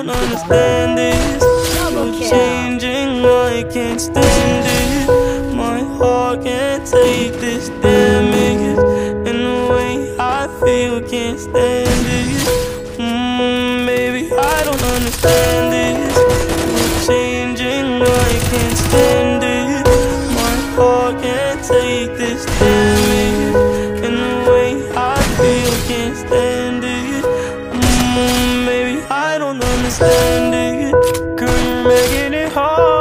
don't understand this. You're changing, I can't stand it. My heart can't take this damage, and the way I feel can't stand it. Baby, I don't understand this. You're changing, I can't stand it. My heart can't take this damage, and the way I feel can't stand it. Baby, I don't understand it. Girl, you're making it hard.